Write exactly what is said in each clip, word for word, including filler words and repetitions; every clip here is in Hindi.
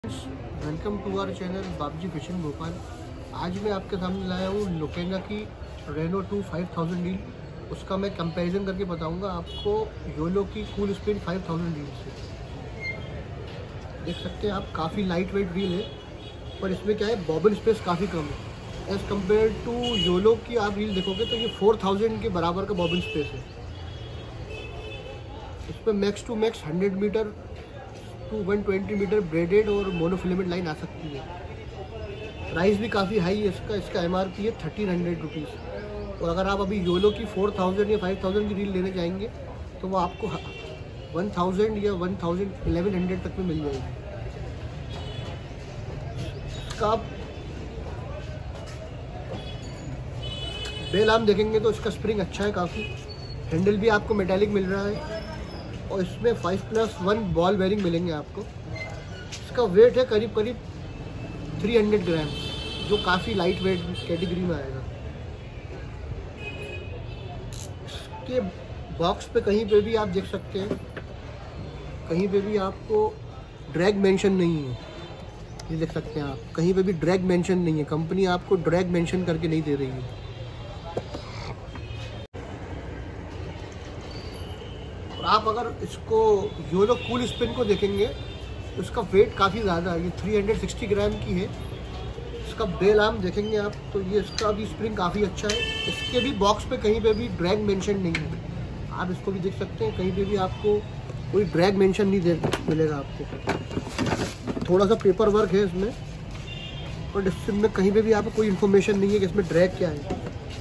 Welcome to our channel Babji fashion Bhopal. आज मैं आपके सामने लाया हूँ लोकेना की Reno two five thousand deal. उसका मैं कंपैरिजन करके बताऊँगा आपको योलो की cool spin five thousand deal से। देख सकते हैं आप, काफ़ी लाइट वेट डील है, पर इसमें क्या है, बॉबल स्पेस काफ़ी कम है एज़ कम्पेयर टू योलो की। आप डील देखोगे तो ये फोर थाउजेंड के बराबर का बॉबल स्पेस है। इस पर max to max hundred metre to one twenty metre braided और मोनोफिलेमेंट लाइन आ सकती है। प्राइस भी काफ़ी हाई है इसका इसका एम आर पी है थर्टीन हंड्रेड रुपीज़। और अगर आप अभी योलो की फोर थाउजेंड या फाइव थाउजेंड की रील लेने जाएंगे तो वो आपको वन थाउजेंड या वन थाउजेंड इलेवन हंड्रेड तक में मिल जाएगी। इसका आप बेल आर्म देखेंगे तो इसका स्प्रिंग अच्छा है काफ़ी। हैंडल भी आपको मेटालिक मिल रहा है और इसमें five plus one ball bearing मिलेंगे आपको। इसका वेट है करीब करीब थ्री हंड्रेड ग्राम, जो काफ़ी लाइट वेट कैटेगरी में आएगा। इसके बॉक्स पे कहीं पे भी आप देख सकते हैं, कहीं पे भी आपको ड्रैग मेंशन नहीं है। ये देख सकते हैं आप, कहीं पे भी ड्रैग मेंशन नहीं है। कंपनी आपको ड्रैग मेंशन करके नहीं दे रही है। आप अगर इसको योलो कूल स्पिन को देखेंगे तो इसका वेट काफ़ी ज़्यादा है, ये थ्री हंड्रेड सिक्सटी ग्राम की है। इसका बेल आर्म देखेंगे आप तो ये इसका भी स्प्रिंग काफ़ी अच्छा है। इसके भी बॉक्स पे कहीं पे भी ड्रैग मेंशन नहीं है। आप इसको भी देख सकते हैं, कहीं पे भी आपको कोई ड्रैग मेंशन नहीं दे मिलेगा आपको। थोड़ा सा पेपर वर्क है इसमें, और इसमें कहीं पे भी आपको कोई इन्फॉर्मेशन नहीं है कि इसमें ड्रैग क्या है।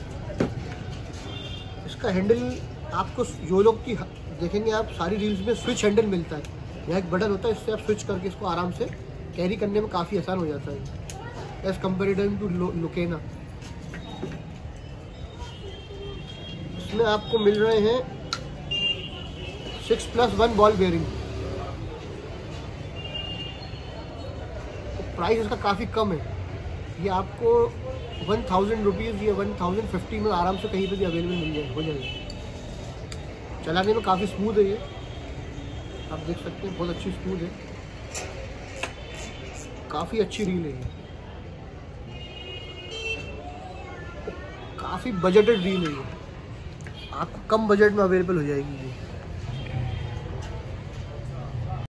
इसका हैंडल आपको योलो की देखेंगे आप, सारी रील्स में स्विच हैंडल मिलता है। यह एक बटन होता है, इससे आप स्विच करके इसको आराम से कैरी करने में काफ़ी आसान हो जाता है एज कम्पेरिजन टू लोकेना। इसमें आपको मिल रहे हैं six plus one ball bearing. Price इसका काफ़ी कम है, ये आपको वन थाउजेंड रुपीज़ या वन थाउजेंड फिफ्टी में आराम से कहीं पर भी अवेलेबल मिल जाए हो जाएगी। चलाने में काफ़ी स्मूथ है ये, आप देख सकते हैं, बहुत अच्छी स्मूथ है, काफ़ी अच्छी रील है ये। काफ़ी बजटेड रील है ये, आपको कम बजट में अवेलेबल हो जाएगी ये।